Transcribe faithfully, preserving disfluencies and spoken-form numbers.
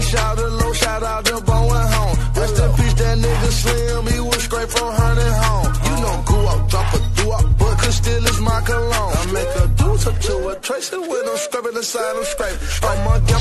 shout out low, shout out the bone went home. Rest in peace, that nigga Slim, he was straight from hunting home. You know, go out, drop a do up, but could still is my cologne. I make a deuce up to a tracer when I'm scraping the side, I'm scraping. I'm a